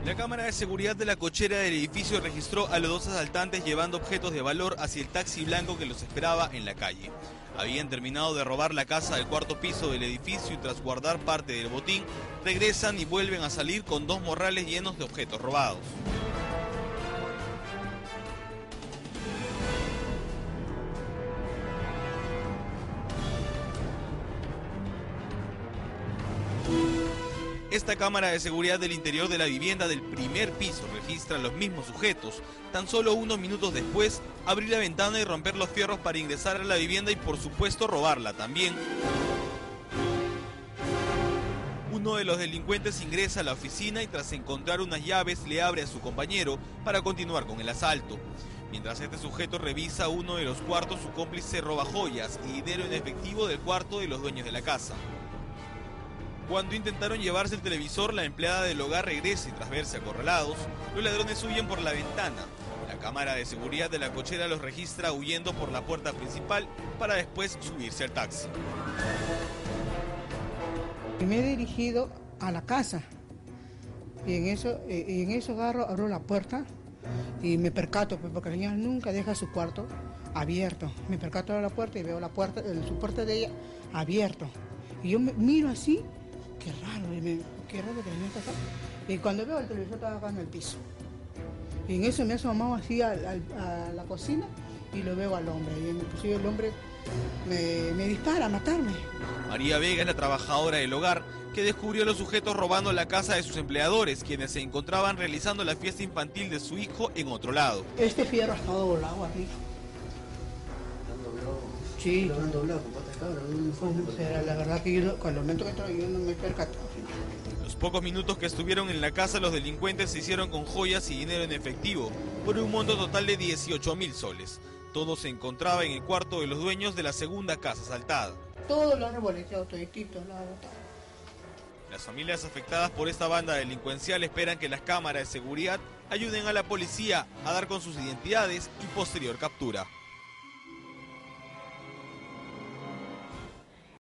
La cámara de seguridad de la cochera del edificio registró a los dos asaltantes llevando objetos de valor hacia el taxi blanco que los esperaba en la calle. Habían terminado de robar la casa del cuarto piso del edificio y tras guardar parte del botín, regresan y vuelven a salir con dos morrales llenos de objetos robados. Esta cámara de seguridad del interior de la vivienda del primer piso registra los mismos sujetos. Tan solo unos minutos después, abrir la ventana y romper los fierros para ingresar a la vivienda y por supuesto robarla también. Uno de los delincuentes ingresa a la oficina y tras encontrar unas llaves le abre a su compañero para continuar con el asalto. Mientras este sujeto revisa uno de los cuartos, su cómplice roba joyas y dinero en efectivo del cuarto de los dueños de la casa. Cuando intentaron llevarse el televisor, la empleada del hogar regresa y tras verse acorralados, los ladrones huyen por la ventana. La cámara de seguridad de la cochera los registra huyendo por la puerta principal para después subirse al taxi. Me he dirigido a la casa y en eso abro la puerta y me percato, porque la señora nunca deja su cuarto abierto. Me percato de la puerta y veo la puerta, su puerta de ella abierto. Y yo me miro así. Qué raro que la niña está acá. Y cuando veo el televisor estaba acá en el piso. Y en eso me he asomado así a la cocina y lo veo al hombre. Y inclusive el hombre me dispara a matarme. María Vega es la trabajadora del hogar que descubrió a los sujetos robando la casa de sus empleadores, quienes se encontraban realizando la fiesta infantil de su hijo en otro lado. Este fierro ha estado volado arriba. Sí, lo han doblado con patas cabras. La verdad que yo, con el momento que estaba yo no me percato. Los pocos minutos que estuvieron en la casa, los delincuentes se hicieron con joyas y dinero en efectivo, por un monto total de 18.000 soles. Todo se encontraba en el cuarto de los dueños de la segunda casa asaltada. Todo lo han revoleteado, toditito, lo han botado. Las familias afectadas por esta banda delincuencial esperan que las cámaras de seguridad ayuden a la policía a dar con sus identidades y posterior captura.